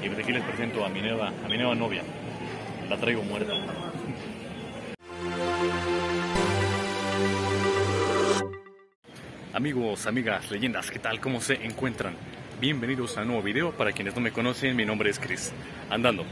Y desde aquí les presento a mi nueva novia. La traigo muerta. Amigos, amigas, leyendas, ¿qué tal? ¿Cómo se encuentran? Bienvenidos a un nuevo video. Para quienes no me conocen, mi nombre es Chris. Andando.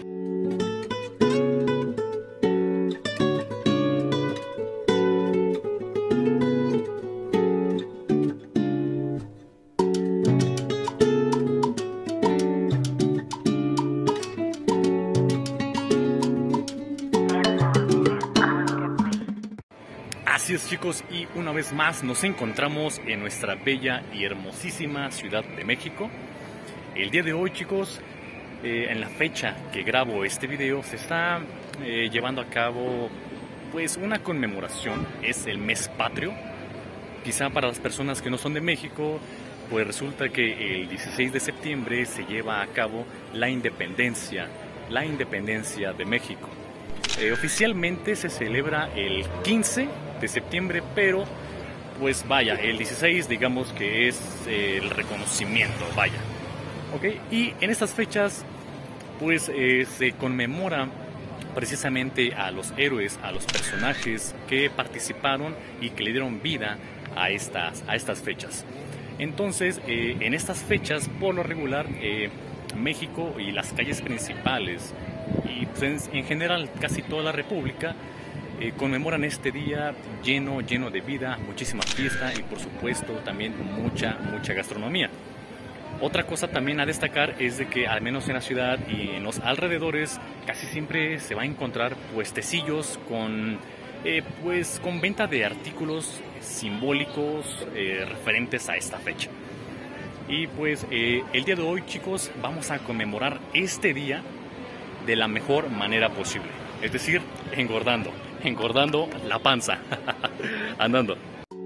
Así es, chicos, y una vez más nos encontramos en nuestra bella y hermosísima Ciudad de México. El día de hoy, chicos, en la fecha que grabo este video, se está llevando a cabo pues una conmemoración. Es el mes patrio. Quizá para las personas que no son de México, pues resulta que el 16 de septiembre se lleva a cabo la independencia de México. Oficialmente se celebra el 15 de septiembre, pero pues vaya, el 16 digamos que es el reconocimiento, vaya. ¿Ok? Y en estas fechas pues se conmemora precisamente a los héroes, a los personajes que participaron y que le dieron vida a estas fechas. Entonces, en estas fechas, por lo regular, México y las calles principales y pues, en general casi toda la República conmemoran este día lleno de vida, muchísima fiesta y por supuesto también mucha gastronomía. Otra cosa también a destacar es de que al menos en la ciudad y en los alrededores casi siempre se va a encontrar puestecillos con venta de artículos simbólicos referentes a esta fecha. Y pues el día de hoy, chicos, vamos a conmemorar este día de la mejor manera posible, es decir, engordando la panza. Andando.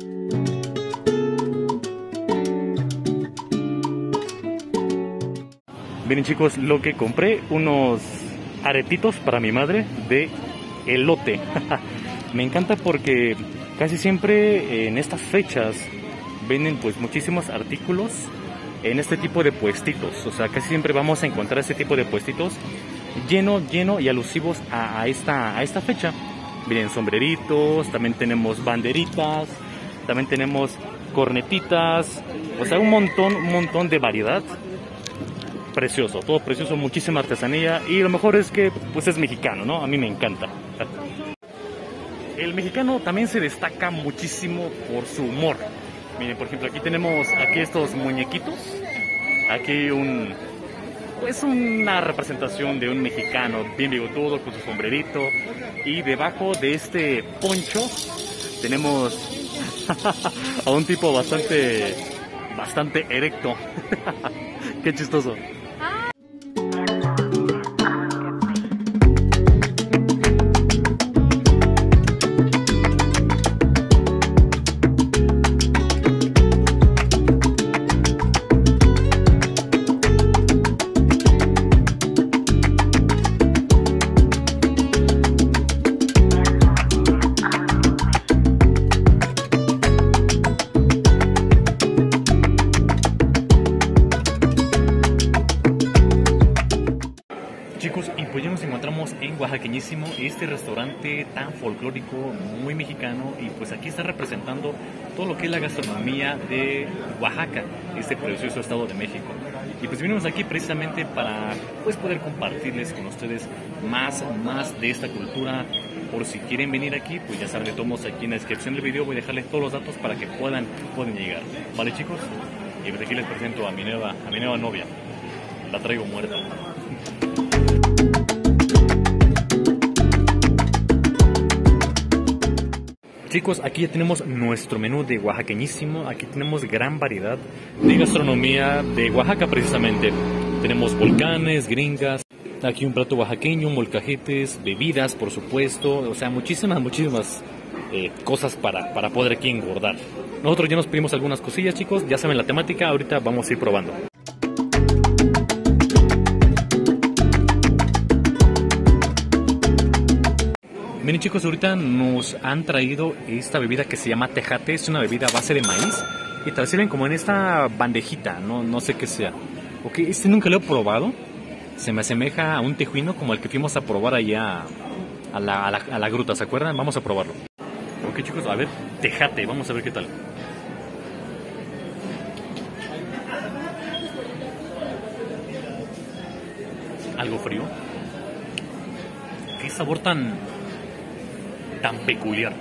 Miren, chicos, lo que compré, unos aretitos para mi madre de elote. Me encanta porque casi siempre en estas fechas venden pues muchísimos artículos en este tipo de puestitos. O sea, casi siempre vamos a encontrar este tipo de puestitos lleno y alusivos a esta fecha. Miren, sombreritos, también tenemos banderitas, también tenemos cornetitas, o sea, un montón de variedad. Precioso, todo precioso, muchísima artesanía y lo mejor es que pues es mexicano, ¿no? A mí me encanta. El mexicano también se destaca muchísimo por su humor. Miren, por ejemplo, aquí tenemos estos muñequitos. Aquí una representación de un mexicano bien bigotudo con su sombrerito. Y debajo de este poncho tenemos a un tipo bastante erecto. Qué chistoso. Chicos, y pues ya nos encontramos en Oaxaqueñísimo, este restaurante tan folclórico, muy mexicano, y pues aquí está representando todo lo que es la gastronomía de Oaxaca, este precioso estado de México. Y pues vinimos aquí precisamente para pues poder compartirles con ustedes más de esta cultura. Por si quieren venir aquí, pues ya saben, de todos aquí en la descripción del video voy a dejarles todos los datos para que puedan llegar. ¿Vale, chicos? Y desde aquí les presento a mi nueva novia. La traigo muerta. Chicos, aquí ya tenemos nuestro menú de Oaxaqueñísimo. Aquí tenemos gran variedad de gastronomía de Oaxaca precisamente. Tenemos volcanes, gringas, aquí un plato oaxaqueño, molcajetes, bebidas por supuesto. O sea, muchísimas cosas para poder aquí engordar. Nosotros ya nos pedimos algunas cosillas, chicos. Ya saben la temática, ahorita vamos a ir probando. Miren, chicos, ahorita nos han traído esta bebida que se llama tejate. Es una bebida a base de maíz y te la sirven como en esta bandejita, no sé qué sea. Ok, este nunca lo he probado. Se me asemeja a un tejuino como el que fuimos a probar allá a la gruta, ¿se acuerdan? Vamos a probarlo. Ok, chicos, a ver, tejate, vamos a ver qué tal. Algo frío. Qué sabor tan peculiar.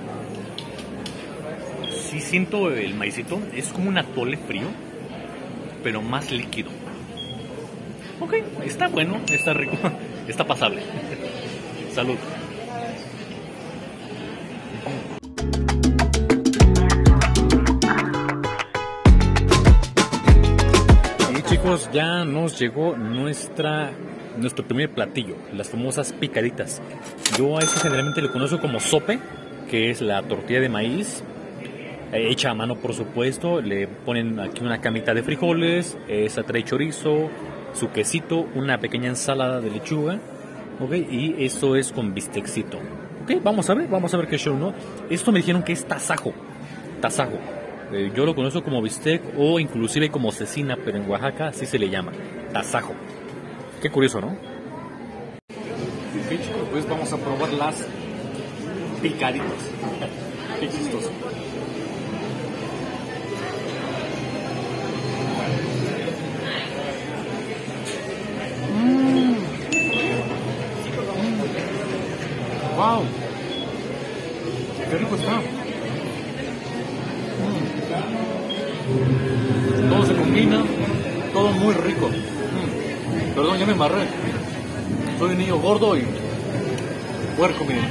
Sí siento el maicito, es como un atole frío, pero más líquido. Ok, está bueno, está rico, está pasable. Salud. Y chicos, ya nos llegó nuestro primer platillo, las famosas picaditas. Yo a eso generalmente le conozco como sope, que es la tortilla de maíz, hecha a mano por supuesto. Le ponen aquí una camita de frijoles, esa trae chorizo, su quesito, una pequeña ensalada de lechuga, ok, y eso es con bistecito. Ok, vamos a ver qué show, ¿no? Esto me dijeron que es tasajo. Yo lo conozco como bistec o inclusive como cecina, pero en Oaxaca así se le llama, tasajo. Qué curioso, ¿no? Ok, chicos, pues vamos a probar las picaditas. Qué chistoso. ¡Wow! ¡Qué rico está! Todo se combina, todo muy rico. Perdón, ya me embarré. Soy un niño gordo y puerco, miren.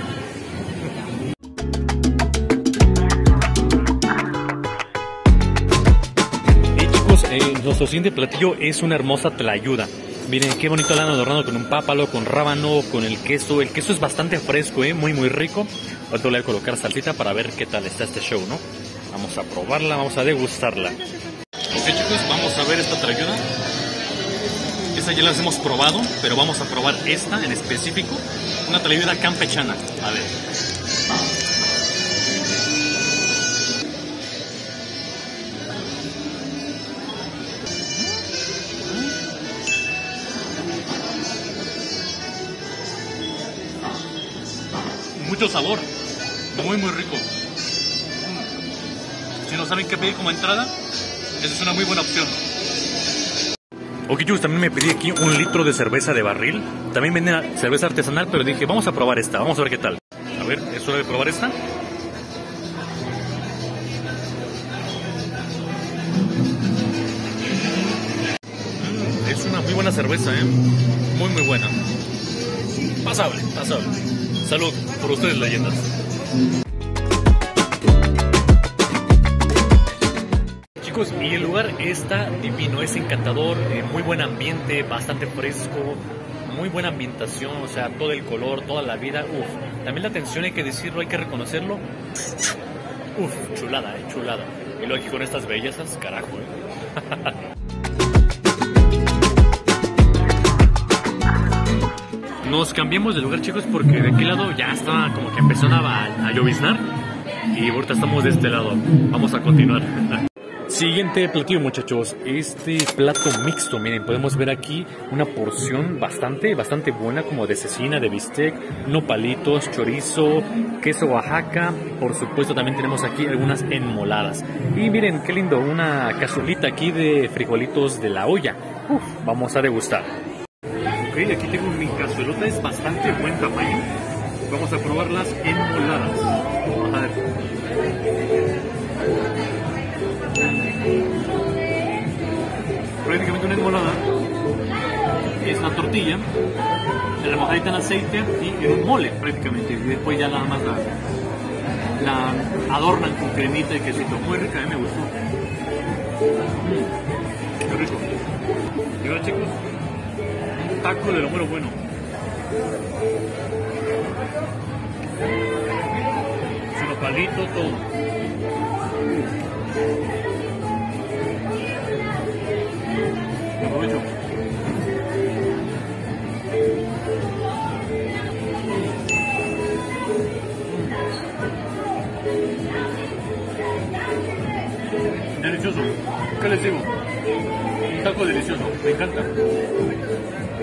Chicos, nuestro siguiente platillo es una hermosa tlayuda. Miren qué bonito la han adornado con un pápalo, con rábano, con el queso. El queso es bastante fresco, muy rico. Ahorita le voy a colocar salsita para ver qué tal está este show, ¿no? Vamos a probarla, vamos a degustarla. Ok, chicos, vamos a ver esta tlayuda. Esta ya las hemos probado, pero vamos a probar esta en específico. Una tlayuda campechana. A ver. Mucho sabor, muy rico. Si no saben qué pedir como entrada, esa es una muy buena opción. Ok, chicos, también me pedí aquí 1 litro de cerveza de barril. También venden cerveza artesanal, pero dije, vamos a probar esta, vamos a ver qué tal. A ver, ¿es hora de probar esta? Es una muy buena cerveza, muy buena. Pasable. Salud por ustedes, leyendas. Chicos, y el lugar está divino, es encantador, muy buen ambiente, bastante fresco, muy buena ambientación, o sea, todo el color, toda la vida. También la atención, hay que decirlo, hay que reconocerlo. Chulada, chulada. Y luego aquí con estas bellezas, carajo, Nos cambiamos de lugar, chicos, porque de aquel lado ya estaba como que empezaba a lloviznar. Y ahorita estamos de este lado. Vamos a continuar. Siguiente platillo, muchachos. Este plato mixto, miren, podemos ver aquí una porción bastante buena, como de cecina, de bistec, nopalitos, chorizo, queso Oaxaca. Por supuesto, también tenemos aquí algunas enmoladas. Y miren, qué lindo, una cazuelita aquí de frijolitos de la olla. Vamos a degustar. Ok, aquí tengo mi cazuelota, es bastante buen tamaño. Vamos a probar las enmoladas. A ver. Prácticamente una enmolada es la tortilla, remojadita en aceite y en un mole prácticamente. Y después ya nada más la adornan con cremita y quesito. Muy rica, me gustó. Qué rico. Y ahora, chicos, un taco de lo bueno. Su nopalito, todo. Aprovecho. Delicioso. ¿Qué les digo? Un taco delicioso. Me encanta.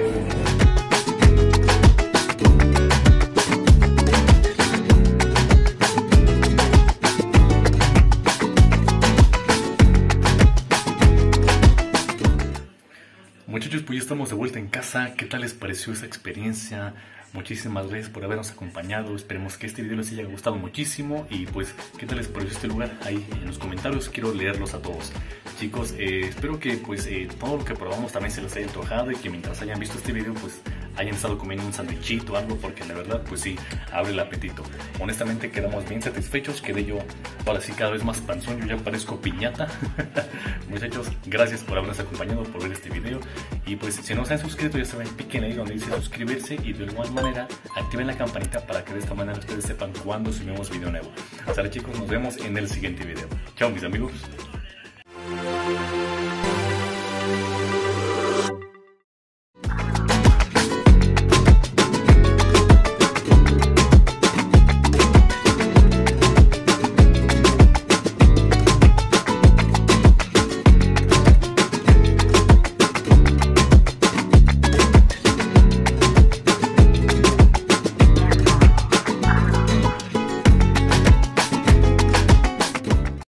Muchachos, pues ya estamos de vuelta en casa. ¿Qué tal les pareció esa experiencia? Muchísimas gracias por habernos acompañado. Esperemos que este video les haya gustado muchísimo. Y pues, ¿qué tal les pareció este lugar? Ahí en los comentarios quiero leerlos a todos. Chicos, espero que pues todo lo que probamos también se les haya antojado y que mientras hayan visto este video pues hayan estado comiendo un sandwichito o algo, porque la verdad pues sí, abre el apetito. Honestamente quedamos bien satisfechos, quedé yo ahora sí cada vez más panzón, yo ya parezco piñata. Muchachos, gracias por habernos acompañado, por ver este video. Y pues si no se han suscrito, ya saben, piquen ahí donde dice suscribirse y de igual manera activen la campanita para que de esta manera ustedes sepan cuando subimos video nuevo. Sale chicos, nos vemos en el siguiente video. Chao mis amigos.